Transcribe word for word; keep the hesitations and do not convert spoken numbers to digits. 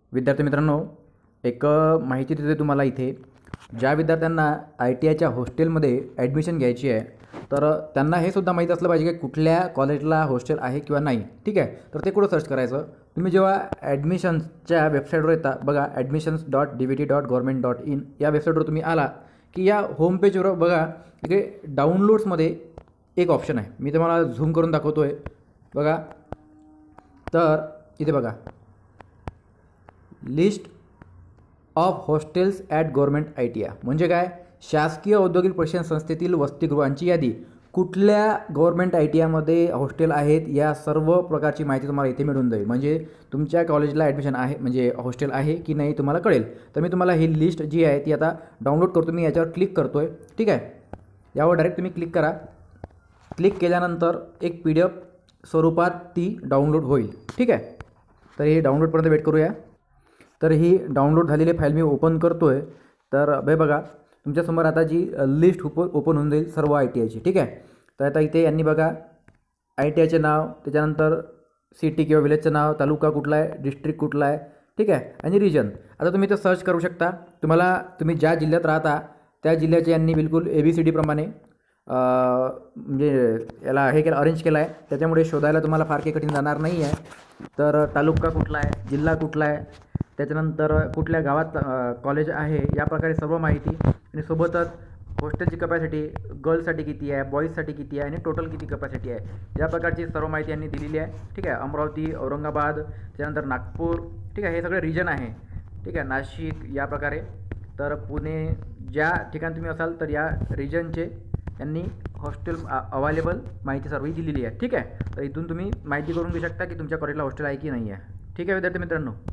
विद्यार्थी मित्रांनो, एक माहिती देते तुम्हाला इथे. ज्या विद्यार्थ्यांना आय टी आयच्या हॉस्टेलमध्ये ॲडमिशन घ्यायची आहे, तर त्यांना हे सुद्धा माहीत असलं पाहिजे की कुठल्या कॉलेजला हॉस्टेल आहे किंवा नाही. ठीक आहे, तर ते कुठं सर्च करायचं. तुम्ही जेव्हा ॲडमिशन्सच्या वेबसाईटवर येता बघा, admissions dot D V T dot government dot in या वेबसाईटवर तुम्ही आला की या होम पेजवर बघा, इथे डाउनलोड्समध्ये एक ऑप्शन आहे. मी तुम्हाला झूम करून दाखवतो आहे बघा. तर इथे बघा, list of hostels at government I T I म्हणजे काय, शासकीय औद्योगिक प्रशिक्षण संस्थेतील वसतिगृहांची यादी. कुठल्या गव्हर्मेंट आय टी आयमध्ये हॉस्टेल आहेत या सर्व प्रकारची माहिती तुम्हाला इथे मिळून जाईल. म्हणजे तुमच्या कॉलेजला ॲडमिशन आहे म्हणजे हॉस्टेल आहे की नाही तुम्हाला कळेल. तर मी तुम्हाला ही लिस्ट जी आहे ती आता डाउनलोड करतो. मी याच्यावर क्लिक करतो आहे. ठीक आहे, यावर डायरेक्ट तुम्ही क्लिक करा. क्लिक केल्यानंतर एक पी डी एफ स्वरूपात ती डाउनलोड होईल. ठीक आहे, तर हे डाउनलोडपर्यंत वेट करूया. तर ही डाउनलोड झालेली फाईल मी ओपन करतो आहे. तर बे बघा, तुमच्यासमोर आता जी लिस्ट ओपन ओपन होऊन जाईल सर्व आय टी आयची. ठीक आहे, तर आता इथे यांनी बघा आय टी आयचे नाव, त्याच्यानंतर सिटी किंवा विलेजचं नाव, तालुका कुठला आहे, डिस्ट्रिक्ट कुठला आहे, ठीक आहे, आणि रिजन. आता तुम्ही ते सर्च करू शकता. तुम्हाला तुम्ही ज्या जिल्ह्यात राहता त्या जिल्ह्याचे यांनी बिलकुल ए बी सी डीप्रमाणे म्हणजे याला हे केलं, अरेंज केलं आहे. त्याच्यामुळे शोधायला तुम्हाला फार काही कठीण जाणार नाही आहे. तर तालुका कुठला आहे, जिल्हा कुठला आहे, त्याच्यानंतर कुठल्या गावात कॉलेज आहे, या प्रकारे सर्व माहिती. आणि सोबतच हॉस्टेलची कपॅसिटी गर्ल्ससाठी किती आहे, बॉईजसाठी किती आहे आणि टोटल किती कपॅसिटी आहे, या प्रकारची सर्व माहिती यांनी दिलेली आहे. ठीक आहे, अमरावती, औरंगाबाद, त्याच्यानंतर नागपूर, ठीक आहे, हे सगळे रिजन आहे. ठीक आहे, नाशिक या प्रकारे. तर पुणे, ज्या ठिकाणी तुम्ही असाल तर या रिजनचे यांनी हॉस्टेल अवेलेबल माहिती सर्व दिलेली आहे. ठीक आहे, तर इथून तुम्ही माहिती करून घेऊ शकता की तुमच्या कॉलेजला हॉस्टेल आहे की नाही आहे. ठीक आहे विद्यार्थी मित्रांनो.